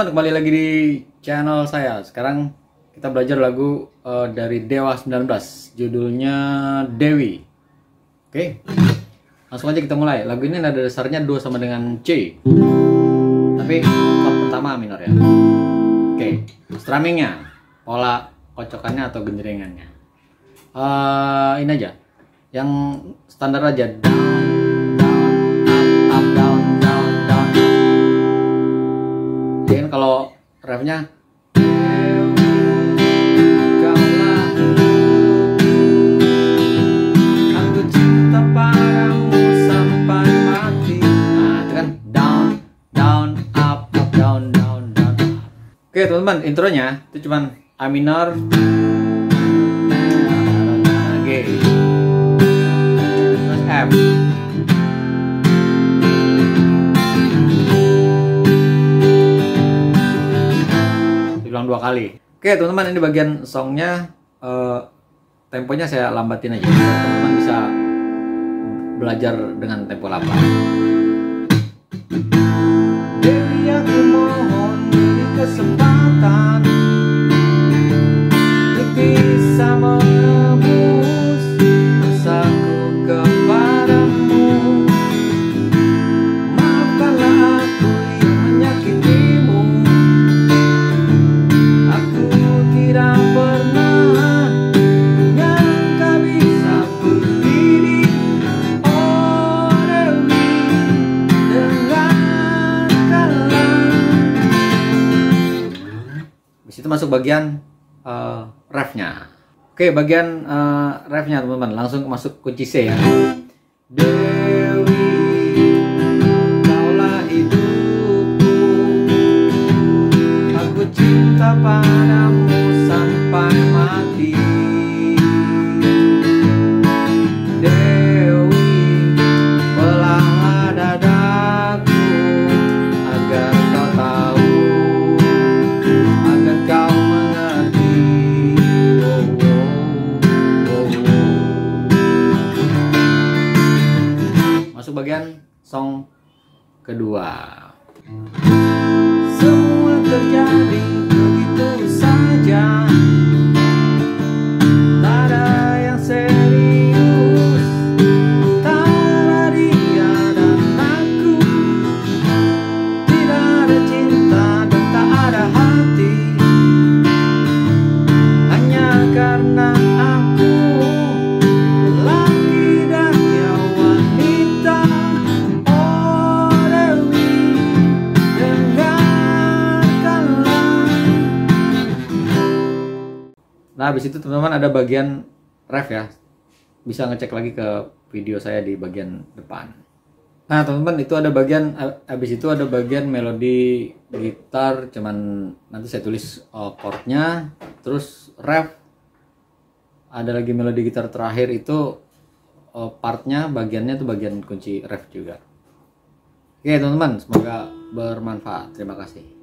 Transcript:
kembali lagi di channel saya. Sekarang kita belajar lagu dari Dewa 19, judulnya Dewi. Oke, langsung aja kita mulai. Lagu ini nada dasarnya do sama dengan C, tapi chord pertama minor ya. Oke, strummingnya, pola kocokannya atau genjrengannya, ini aja, yang standar aja, kalau refnya aku cinta padamu sampai mati. Nah itu kan down, down, up, down, down, down. Oke teman-teman, intronya itu cuman A minor, G, terus F. Diulang 2 kali. Oke teman-teman, ini bagian songnya, temponya saya lambatin aja supaya teman-teman bisa belajar dengan tempo lambat. Dewi, aku mohon beri kesempatan untuk bisa menebus dosaku kepadamu. Maafkanlah aku yang menyakitimu. Aku tidak pernah menyangka bisa berdiri. Oh Dewi, dengarkanlah. Di situ masuk bagian refnya. Oke, bagian refnya teman-teman, langsung masuk kunci C ya. Dewi, kaulah hidupku, aku cinta padamu sampai mati. Dewi, belahlah dadaku agar kau tahu, agar kau mengerti. Oh, oh, oh, oh. Masuk bagian song kedua. Semua terjadi begitu saja, tak ada yang serius antara dia dan aku. Tidak ada cinta dan tak ada hati, hanya karena aku lelaki dan dia wanita. Oh Dewi, dengarkanlah. Nah habis itu teman-teman ada bagian ref ya, bisa ngecek lagi ke video saya di bagian depan. Nah teman-teman, itu ada bagian, habis itu ada bagian melodi gitar, cuman nanti saya tulis chordnya, terus ref, ada lagi melodi gitar terakhir itu partnya, bagiannya itu bagian kunci ref juga. Oke teman-teman, semoga bermanfaat. Terima kasih.